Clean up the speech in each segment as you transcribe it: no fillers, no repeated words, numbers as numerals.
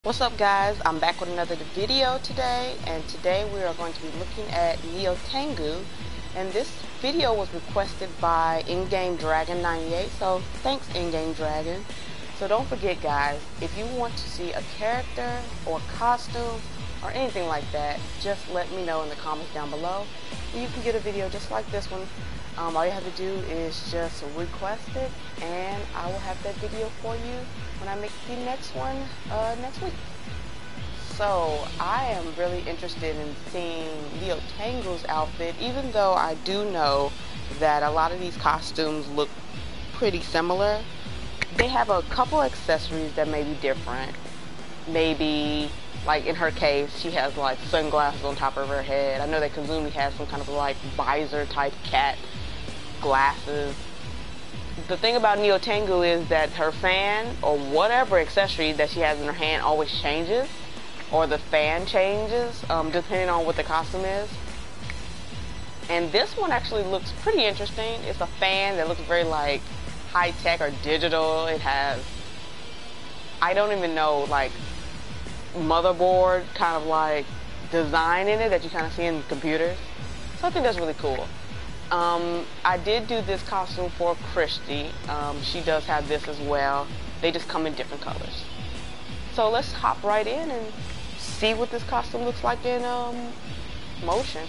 What's up guys, I'm back with another video today, and today we are going to be looking at Neo Tengu, and this video was requested by Ingame Dragon 98, so thanks Ingame Dragon. So don't forget guys, if you want to see a character or costume or anything like that, just let me know in the comments down below. You can get a video just like this one. All you have to do is just request it, and I will have that video for you when I make the next one next week. So I am really interested in seeing Neo Tengu's outfit, even though I do know that a lot of these costumes look pretty similar. They have a couple accessories that may be different. Maybe, like in her case, she has like sunglasses on top of her head. I know that Kazumi has some kind of like visor type cat glasses. The thing about Neo Tengu is that her fan or whatever accessory that she has in her hand always changes, or the fan changes depending on what the costume is. And this one actually looks pretty interesting. It's a fan that looks very like high tech or digital. It has, I don't even know, like motherboard kind of like design in it that you kind of see in computers. So I think that's really cool. I did do this costume for Christy. She does have this as well. They just come in different colors. So let's hop right in and see what this costume looks like in motion.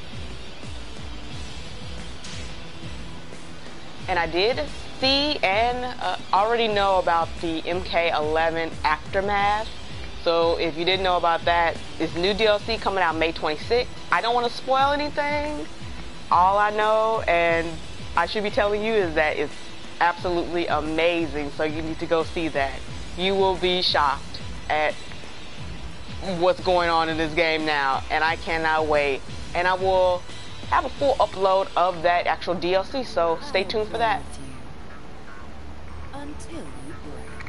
And I did see and already know about the MK11 Aftermath. So if you didn't know about that, it's new DLC coming out May 26th. I don't want to spoil anything. All I know, and I should be telling you, is that it's absolutely amazing, so you need to go see that. You will be shocked at what's going on in this game now, and I cannot wait. And I will have a full upload of that actual DLC, so stay tuned for that. Until you break.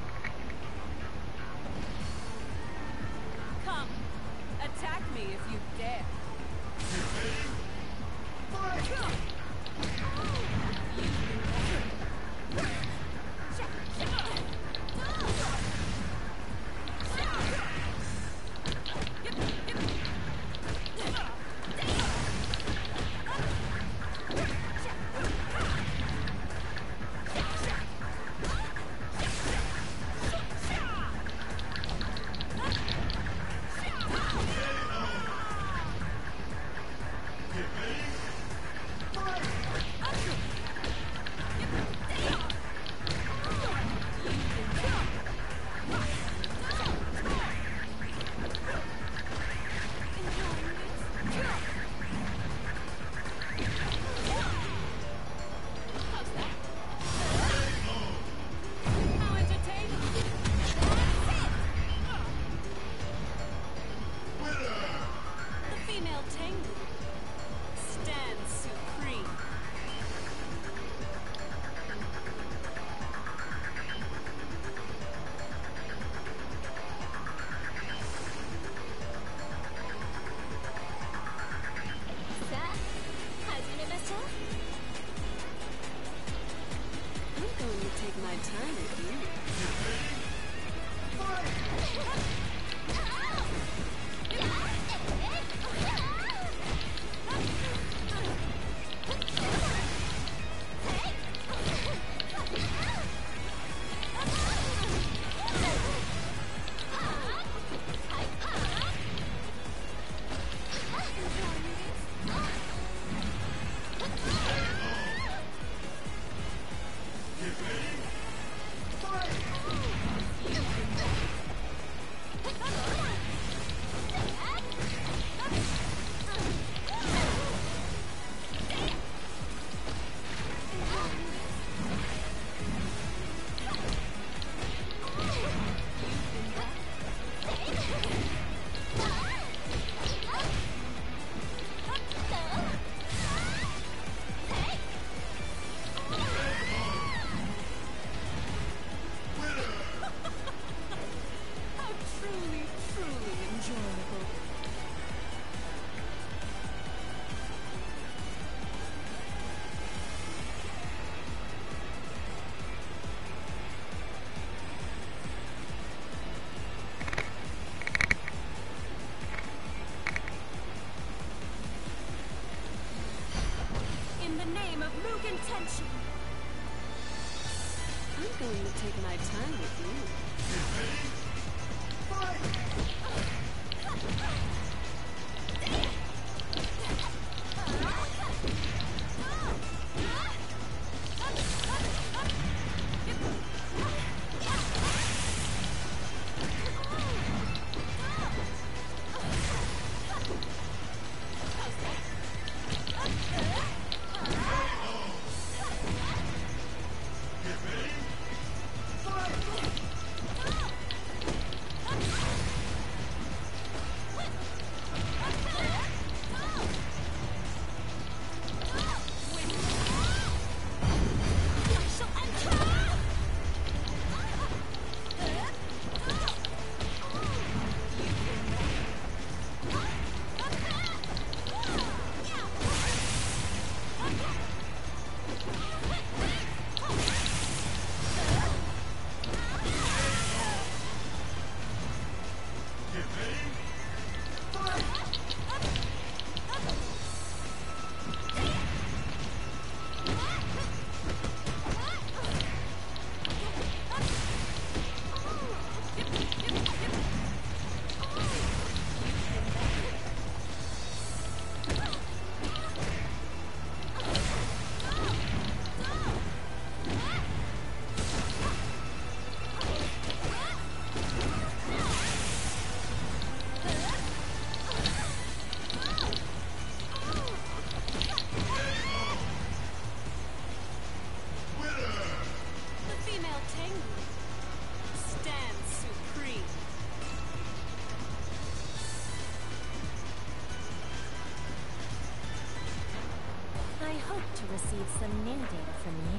Come, attack me if you dare. intention. I'm going to take my time with you. Receive some nin data from you.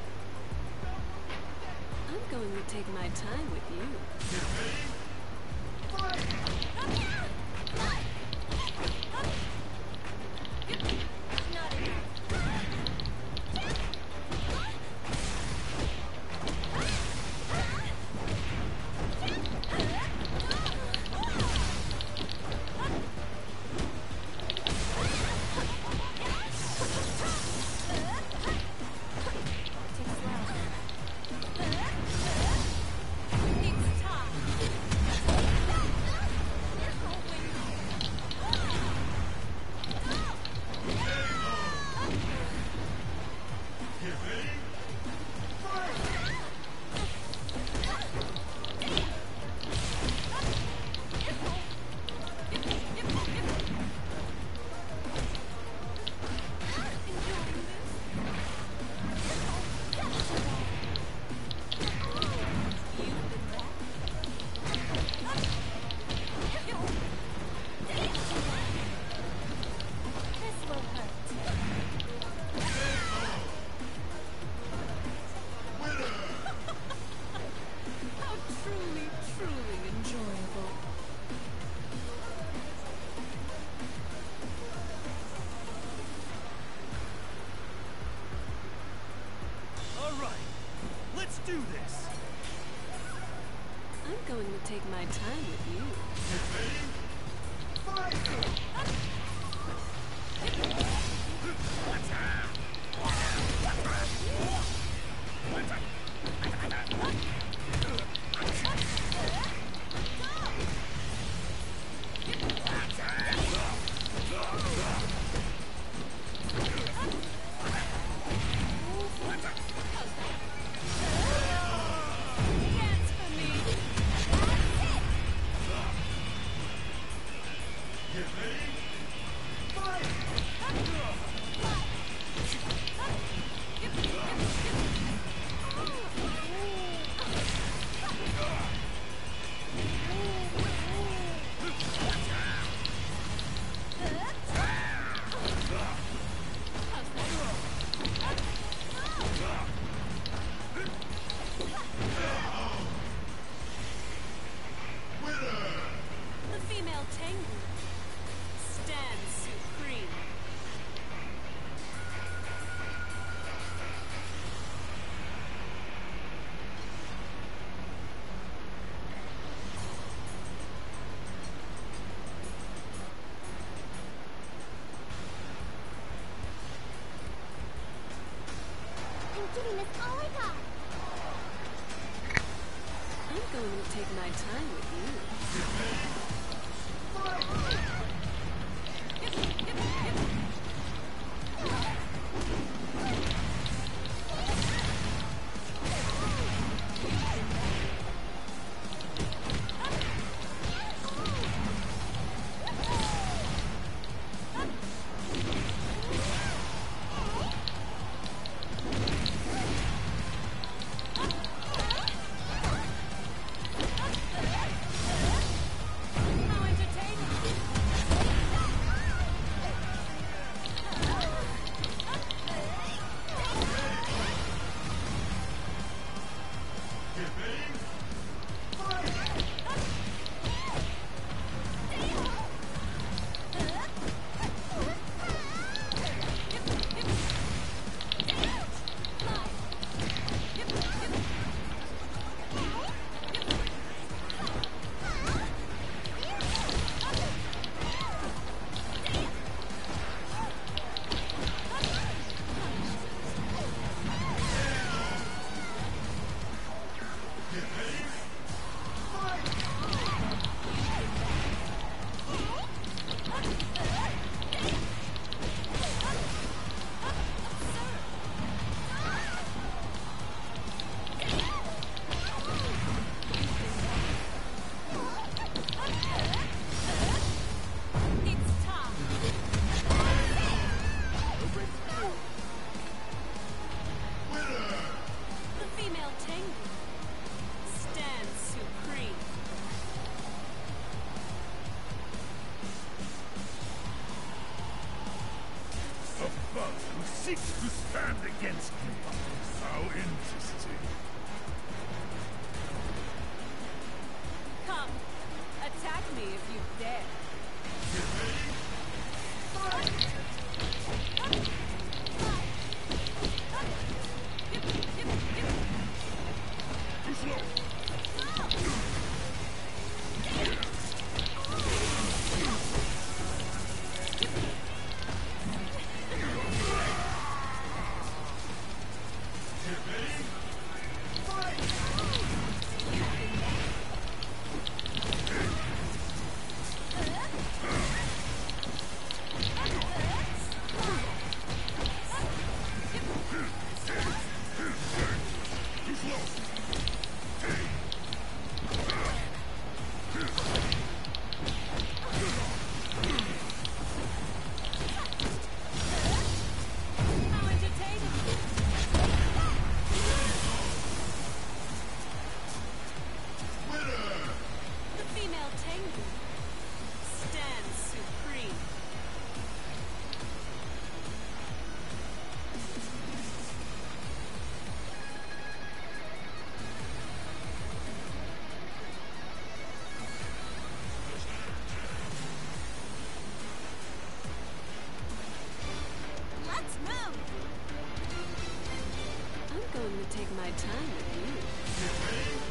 I'm going to take my time with you. do this! I'm going to take my time with you. The female Tengu stands supreme. with you. How entertaining! It's time. The female Tengu stands supreme. A bug who seeks to stand against me. How interesting. Come, attack me if you dare. Too slow. Too slow. How entertaining! The female Tengu stands supreme. Let's move! I'm going to take my time with you.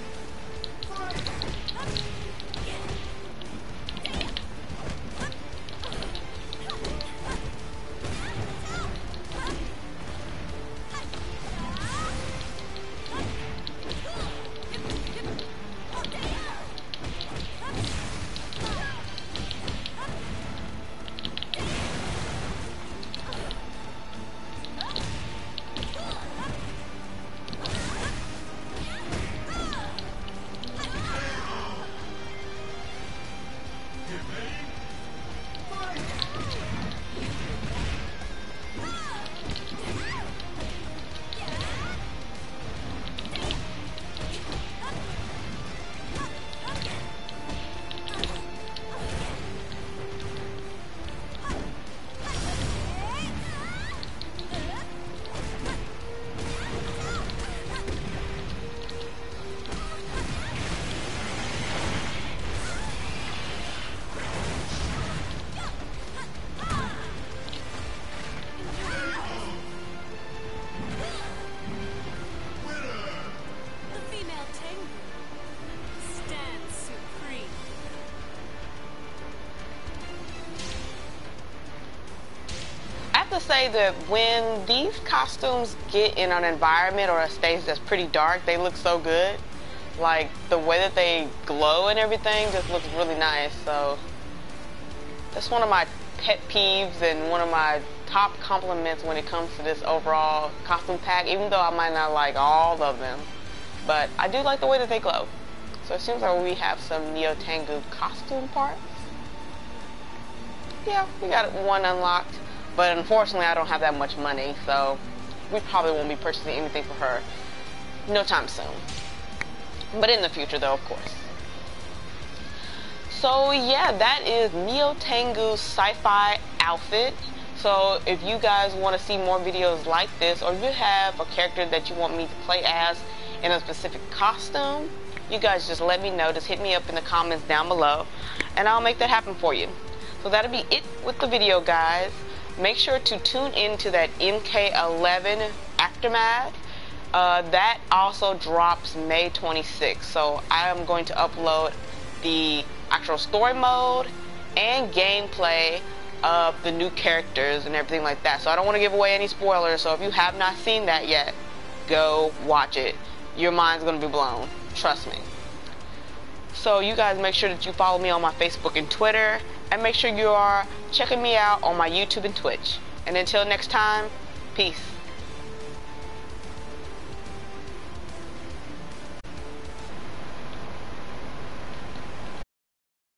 To say that when these costumes get in an environment or a stage that's pretty dark, they look so good. Like, the way that they glow and everything just looks really nice. So that's one of my pet peeves and one of my top compliments when it comes to this overall costume pack, even though I might not like all of them. But I do like the way that they glow. So it seems like we have some Neo Tengu costume parts. Yeah, we got one unlocked. But unfortunately, I don't have that much money, so we probably won't be purchasing anything for her no time soon. But in the future, though, of course. So yeah, that is Neo Tengu's sci-fi outfit. So if you guys want to see more videos like this, or if you have a character that you want me to play as in a specific costume, you guys just let me know. Just hit me up in the comments down below, and I'll make that happen for you. So that'll be it with the video, guys. Make sure to tune into that MK11 Aftermath. That also drops May 26th. So I am going to upload the actual story mode and gameplay of the new characters and everything like that. So I don't want to give away any spoilers. So if you have not seen that yet, go watch it. Your mind's going to be blown. Trust me. So you guys make sure that you follow me on my Facebook and Twitter. And make sure you are checking me out on my YouTube and Twitch. And until next time, peace.